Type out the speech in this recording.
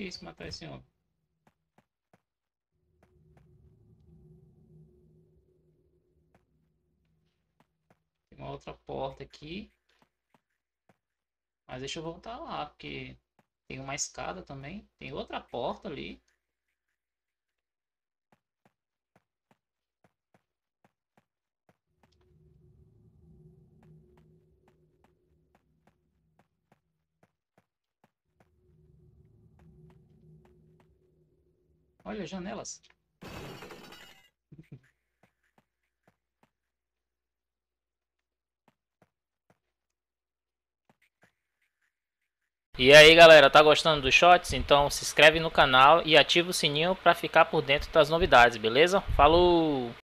difícil matar esse homem. Tem uma outra porta aqui. Mas deixa eu voltar lá, porque tem uma escada também. Tem outra porta ali. Olha, janelas. E aí galera, tá gostando dos shots? Então se inscreve no canal e ativa o sininho para ficar por dentro das novidades, beleza? Falou!